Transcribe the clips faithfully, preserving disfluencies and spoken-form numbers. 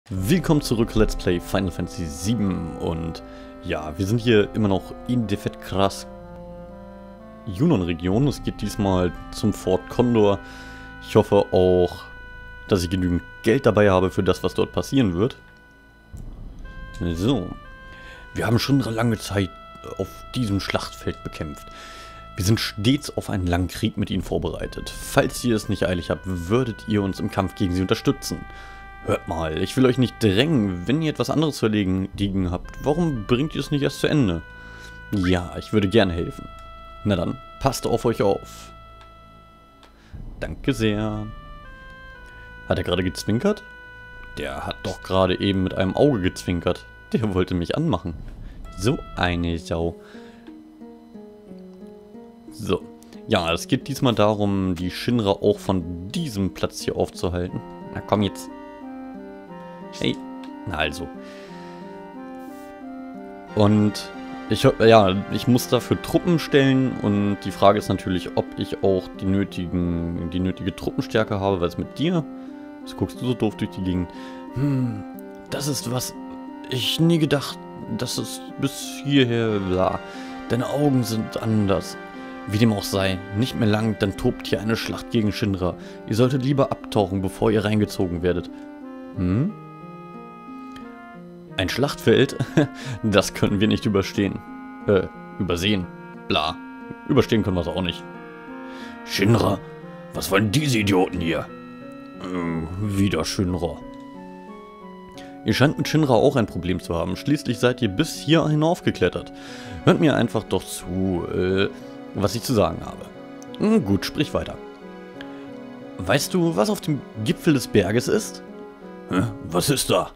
Willkommen zurück, Let's Play Final Fantasy sieben. Und ja, wir sind hier immer noch in der Fetkras Junon-Region. Es geht diesmal zum Fort Condor. Ich hoffe auch, dass ich genügend Geld dabei habe für das, was dort passieren wird. So, wir haben schon eine lange Zeit auf diesem Schlachtfeld bekämpft. Wir sind stets auf einen langen Krieg mit ihnen vorbereitet. Falls ihr es nicht eilig habt, würdet ihr uns im Kampf gegen sie unterstützen. Hört mal, ich will euch nicht drängen, wenn ihr etwas anderes zu erledigen habt. Warum bringt ihr es nicht erst zu Ende? Ja, ich würde gerne helfen. Na dann, passt auf euch auf. Danke sehr. Hat er gerade gezwinkert? Der hat doch gerade eben mit einem Auge gezwinkert. Der wollte mich anmachen. So eine Sau. So. Ja, es geht diesmal darum, die Shinra auch von diesem Platz hier aufzuhalten. Na komm jetzt. Hey, na also. Und ich, ja, ich muss dafür Truppen stellen und die Frage ist natürlich, ob ich auch die, nötigen, die nötige Truppenstärke habe, weil es mit dir, was guckst du so doof durch die Gegend? Hm, das ist was, ich nie gedacht, dass es bis hierher, bla, deine Augen sind anders. Wie dem auch sei, nicht mehr lang, dann tobt hier eine Schlacht gegen Shinra. Ihr solltet lieber abtauchen, bevor ihr reingezogen werdet. Hm? Ein Schlachtfeld? Das können wir nicht überstehen. Äh, übersehen. Bla. Überstehen können wir es auch nicht. Shinra? Was wollen diese Idioten hier? Hm, wieder Shinra. Ihr scheint mit Shinra auch ein Problem zu haben. Schließlich seid ihr bis hier hinaufgeklettert. Hört mir einfach doch zu, äh, was ich zu sagen habe. Hm, gut, sprich weiter. Weißt du, was auf dem Gipfel des Berges ist? Hä? Was ist da?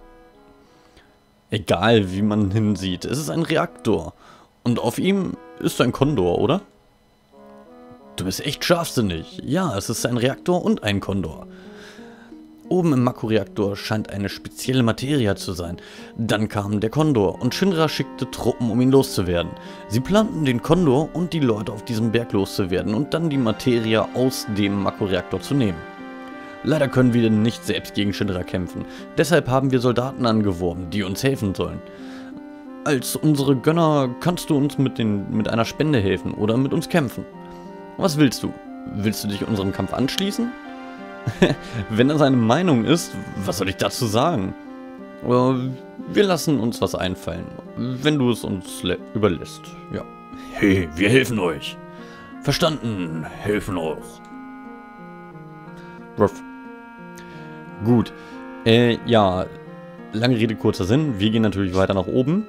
Egal, wie man hinsieht, es ist ein Reaktor. Und auf ihm ist ein Kondor, oder? Du bist echt scharfsinnig. Ja, es ist ein Reaktor und ein Kondor. Oben im Makku-Reaktor scheint eine spezielle Materie zu sein. Dann kam der Kondor und Shinra schickte Truppen, um ihn loszuwerden. Sie planten, den Kondor und die Leute auf diesem Berg loszuwerden und dann die Materie aus dem Makku-Reaktor zu nehmen. Leider können wir nicht selbst gegen Shinra kämpfen. Deshalb haben wir Soldaten angeworben, die uns helfen sollen. Als unsere Gönner kannst du uns mit, den, mit einer Spende helfen oder mit uns kämpfen. Was willst du? Willst du dich unserem Kampf anschließen? Wenn das eine Meinung ist, was soll ich dazu sagen? Wir lassen uns was einfallen, wenn du es uns überlässt. Ja. Hey, wir helfen euch. Verstanden, helfen auch. Ruff. Gut. Äh, ja. Lange Rede, kurzer Sinn. Wir gehen natürlich weiter nach oben.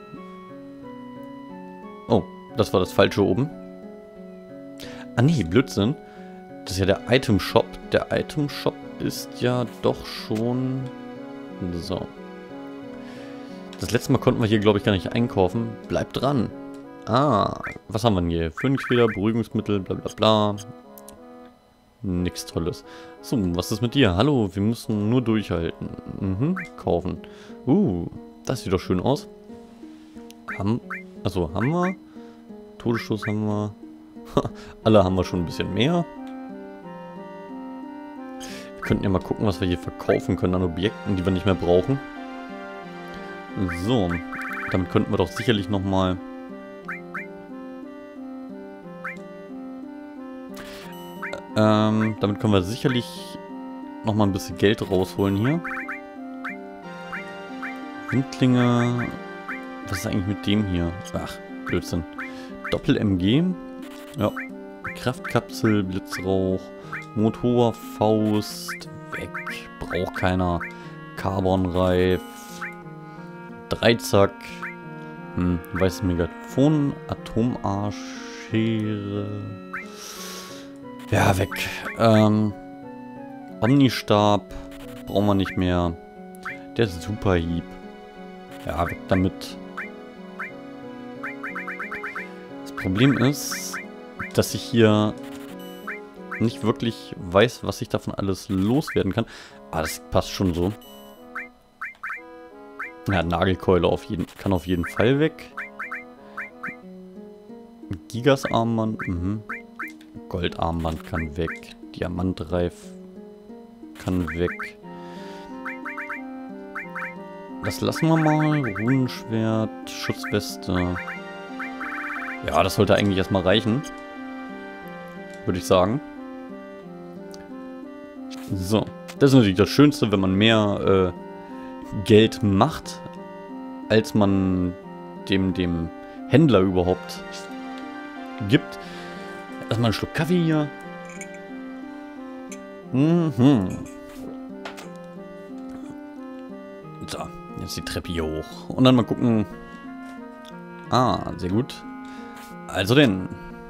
Oh, das war das falsche oben. Ah nee, Blödsinn. Das ist ja der Item Shop. Der Item Shop ist ja doch schon... So. Das letzte Mal konnten wir hier, glaube ich, gar nicht einkaufen. Bleibt dran. Ah, was haben wir denn hier? Phönixfeder, Beruhigungsmittel, bla bla bla. Nix Tolles. So, was ist mit dir? Hallo, wir müssen nur durchhalten. Mhm, kaufen. Uh, das sieht doch schön aus. Haben, also haben wir. Todesstoß haben wir. Alle haben wir schon ein bisschen mehr. Wir könnten ja mal gucken, was wir hier verkaufen können an Objekten, die wir nicht mehr brauchen. So, damit könnten wir doch sicherlich nochmal... Ähm, damit können wir sicherlich noch mal ein bisschen Geld rausholen hier. Windklinge. Was ist eigentlich mit dem hier? Ach, Blödsinn. Doppel-M G. Ja. Kraftkapsel, Blitzrauch. Motorfaust. Weg. Braucht keiner. Carbonreif. Dreizack. Hm, weißes Megafon. Atomarschere. Ja, weg. Ähm, Omnistab brauchen wir nicht mehr. Der Superhieb. Ja, weg damit. Das Problem ist, dass ich hier nicht wirklich weiß, was ich davon alles loswerden kann. Ah, das passt schon so. Ja, Nagelkeule auf jeden, kann auf jeden Fall weg. Gigas-Armband, mhm. Goldarmband kann weg. Diamantreif kann weg. das lassen wir mal. Runenschwert, Schutzweste. Ja, das sollte eigentlich erstmal reichen. Würde ich sagen. So. Das ist natürlich das Schönste, wenn man mehr äh, Geld macht, als man dem, dem Händler überhaupt gibt. Erstmal einen Schluck Kaffee hier. Mhm. So, jetzt die Treppe hier hoch. Und dann mal gucken. Ah, sehr gut. Also denn.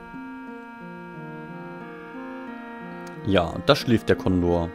Ja, da schläft der Kondor.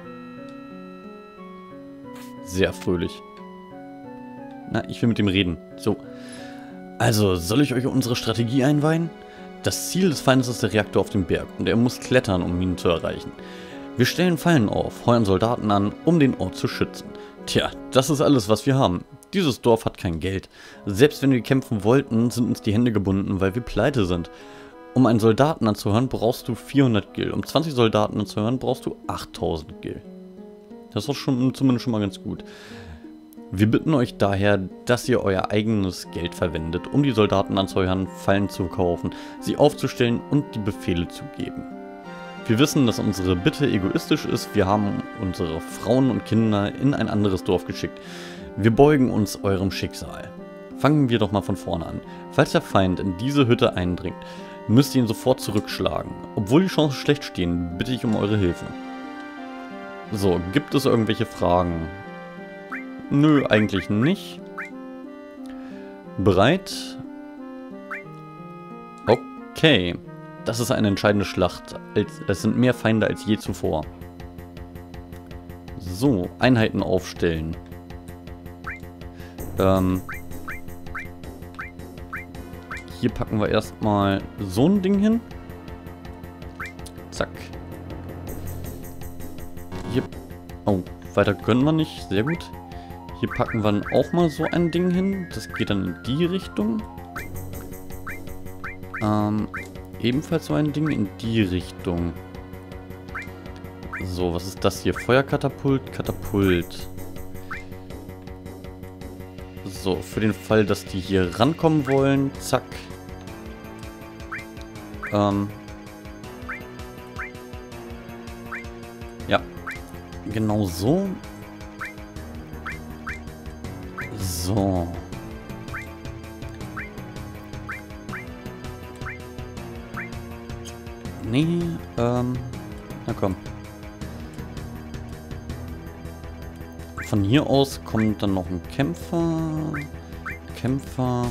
Sehr fröhlich. Na, ich will mit ihm reden. So. Also, soll ich euch unsere Strategie einweihen? Das Ziel des Feindes ist der Reaktor auf dem Berg und er muss klettern, um ihn zu erreichen. Wir stellen Fallen auf, heuern Soldaten an, um den Ort zu schützen. Tja, das ist alles, was wir haben. Dieses Dorf hat kein Geld. Selbst wenn wir kämpfen wollten, sind uns die Hände gebunden, weil wir pleite sind. Um einen Soldaten anzuhören, brauchst du vierhundert Gil. Um zwanzig Soldaten anzuhören, brauchst du achttausend Gil. Das ist doch schon, zumindest schon mal ganz gut. Wir bitten euch daher, dass ihr euer eigenes Geld verwendet, um die Soldaten anzuheuern, Fallen zu kaufen, sie aufzustellen und die Befehle zu geben. Wir wissen, dass unsere Bitte egoistisch ist. Wir haben unsere Frauen und Kinder in ein anderes Dorf geschickt. Wir beugen uns eurem Schicksal. Fangen wir doch mal von vorne an. Falls der Feind in diese Hütte eindringt, müsst ihr ihn sofort zurückschlagen. Obwohl die Chancen schlecht stehen, bitte ich um eure Hilfe. So, gibt es irgendwelche Fragen? Nö, eigentlich nicht. Bereit? Okay. Das ist eine entscheidende Schlacht. Es sind mehr Feinde als je zuvor. So, Einheiten aufstellen. Ähm, hier packen wir erstmal so ein Ding hin. Zack. Hier. Oh, weiter können wir nicht. Sehr gut. Hier packen wir dann auch mal so ein Ding hin. Das geht dann in die Richtung. Ähm, ebenfalls so ein Ding in die Richtung. So, was ist das hier? Feuerkatapult, Katapult. So, für den Fall, dass die hier rankommen wollen. Zack. Ähm. Ja. Genau so. So. Nee, ähm. Na komm. Von hier aus kommt dann noch ein Kämpfer. Kämpfer.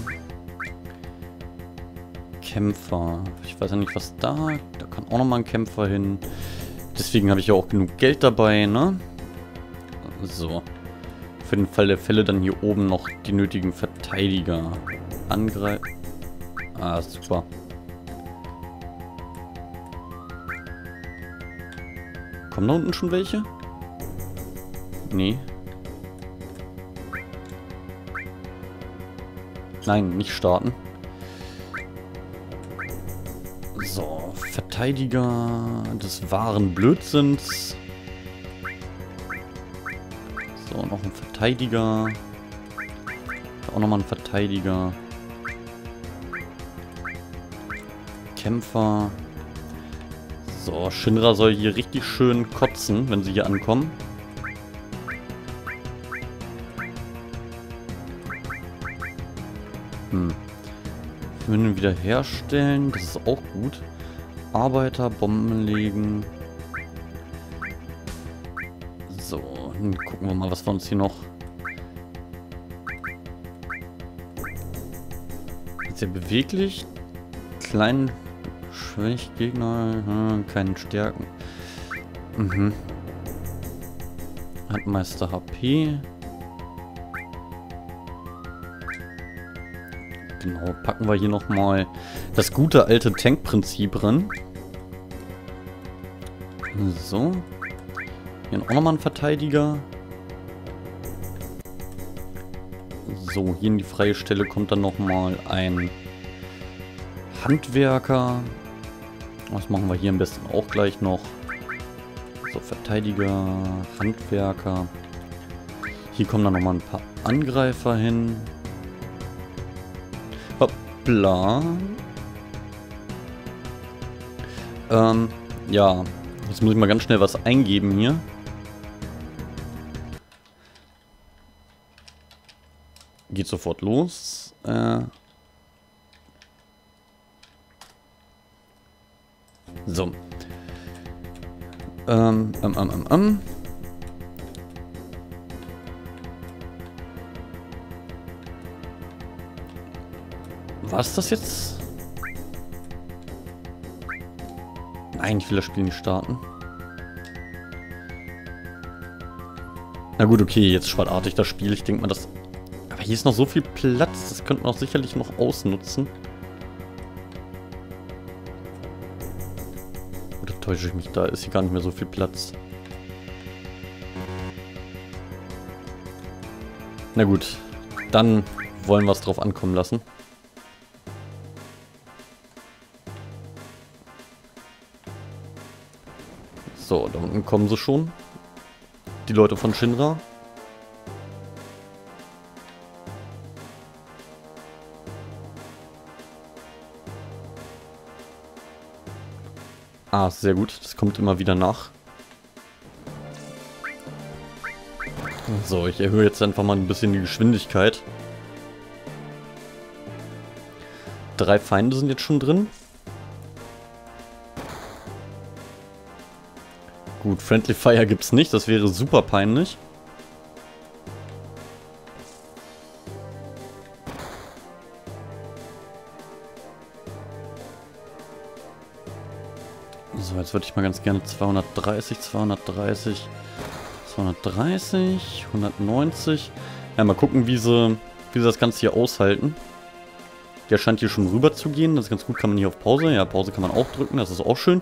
Kämpfer. Ich weiß ja nicht, was da. Da kann auch noch mal ein Kämpfer hin. Deswegen habe ich ja auch genug Geld dabei, ne? So. Für den Fall der Fälle dann hier oben noch die nötigen Verteidiger angreifen. Ah, super. Kommen da unten schon welche? Nee. Nein, nicht starten. So, Verteidiger des wahren Blödsinns. So, noch ein Verteidiger. Auch nochmal ein Verteidiger. Kämpfer. So, Shinra soll hier richtig schön kotzen, wenn sie hier ankommen. Hm. Verbindung wiederherstellen, das ist auch gut. Arbeiter, Bomben legen. So, dann gucken wir mal, was wir uns hier noch... Sehr beweglich. Klein, schwäch Gegner, hm, keinen Stärken. Mhm. Hat Meister H P. Genau, packen wir hier nochmal das gute alte Tank-Prinzip drin. So. Hier auch nochmal ein Verteidiger. So, hier in die freie Stelle kommt dann nochmal ein Handwerker. Das machen wir hier am besten auch gleich noch. So, Verteidiger, Handwerker. Hier kommen dann nochmal ein paar Angreifer hin. Hoppla. Ähm, ja. Jetzt muss ich mal ganz schnell was eingeben hier. Geht sofort los. Äh. So. Ähm, ähm, ähm, ähm, ähm. Was das jetzt? Nein, ich will das Spiel nicht starten. Na gut, okay, jetzt spart das Spiel. Ich denke mal, das... Aber hier ist noch so viel Platz. Das könnte man auch sicherlich noch ausnutzen. Oder täusche ich mich? Da ist hier gar nicht mehr so viel Platz. Na gut, dann wollen wir es drauf ankommen lassen. So, da unten kommen sie schon. Die Leute von Shinra. Ah, sehr gut. Das kommt immer wieder nach. So, ich erhöhe jetzt einfach mal ein bisschen die Geschwindigkeit. Drei Feinde sind jetzt schon drin. Gut, Friendly Fire gibt's nicht. Das wäre super peinlich. So, jetzt würde ich mal ganz gerne zweihundertdreißig, zweihundertdreißig, zweihundertdreißig, hundertneunzig. Ja, mal gucken, wie sie, wie sie das Ganze hier aushalten. Der scheint hier schon rüber zu gehen. Das ist ganz gut. Kann man hier auf Pause? Ja, Pause kann man auch drücken. Das ist auch schön.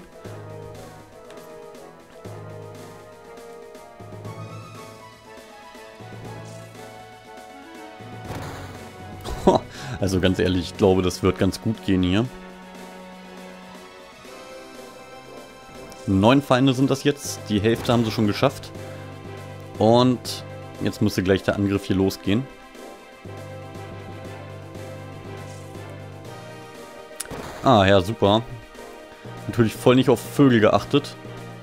Also ganz ehrlich, ich glaube, das wird ganz gut gehen hier. Neun Feinde sind das jetzt. Die Hälfte haben sie schon geschafft. Und jetzt müsste gleich der Angriff hier losgehen. Ah, ja, super. Natürlich voll nicht auf Vögel geachtet.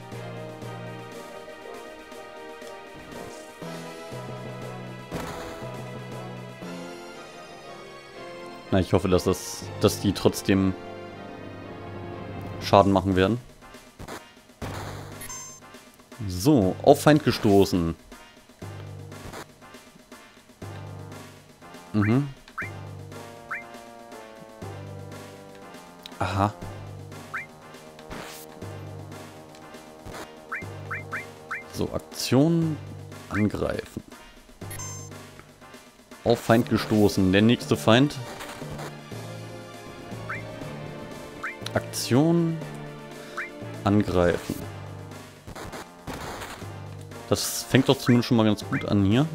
Na, ich hoffe, dass das, dass die trotzdem Schaden machen werden. So, auf Feind gestoßen. Mhm. Aha. So, Aktion angreifen. Auf Feind gestoßen. Der nächste Feind. Aktion angreifen. Das fängt doch zumindest schon mal ganz gut an hier.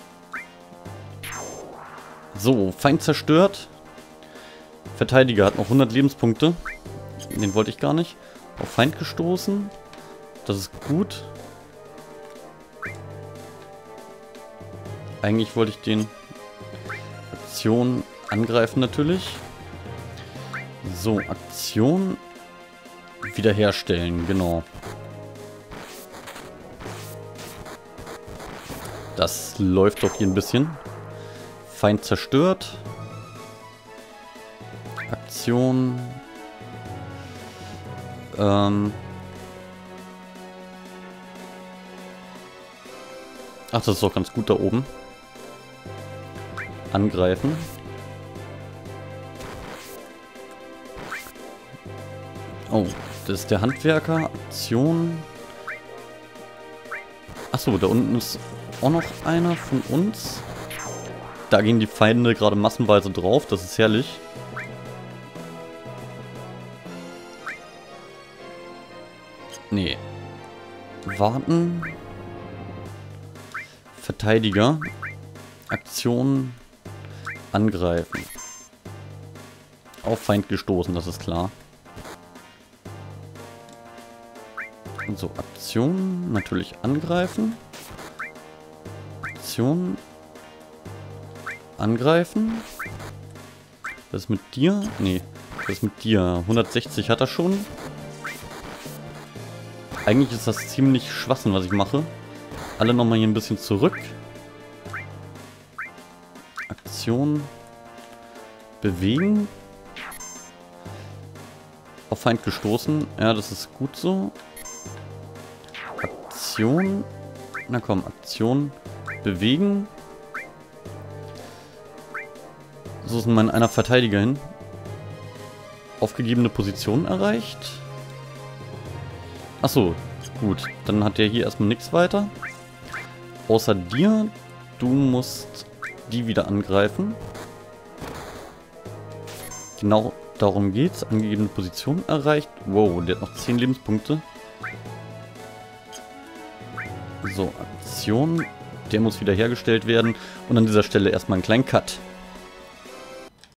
So, Feind zerstört. Verteidiger hat noch hundert Lebenspunkte. Den wollte ich gar nicht. Auf Feind gestoßen. Das ist gut. Eigentlich wollte ich den Aktion angreifen natürlich. So, Aktion wiederherstellen, genau. Das läuft doch hier ein bisschen. Feind zerstört. Aktion. Ähm. Ach, das ist doch ganz gut da oben. Angreifen. Oh, das ist der Handwerker. Aktion. Achso, da unten ist auch noch einer von uns. Da gehen die Feinde gerade massenweise drauf. Das ist herrlich. Nee. Warten. Verteidiger. Aktion. Angreifen. Auf Feind gestoßen, das ist klar. Und so, Aktion. Natürlich angreifen. Aktion. Angreifen. Was ist mit dir? Nee, was ist mit dir? hundertsechzig hat er schon. Eigentlich ist das ziemlich Schwachsinn, was ich mache. Alle nochmal hier ein bisschen zurück. Aktion. Bewegen. Auf Feind gestoßen. Ja, das ist gut so. Aktion. Na komm, Aktion. Bewegen. So ist mein einer Verteidiger hin. Aufgegebene Position erreicht. Achso, gut. Dann hat der hier erstmal nichts weiter. Außer dir. Du musst die wieder angreifen. Genau darum geht's. Angegebene Position erreicht. Wow, der hat noch zehn Lebenspunkte. So, Aktion. Der muss wiederhergestellt werden. Und an dieser Stelle erstmal einen kleinen Cut.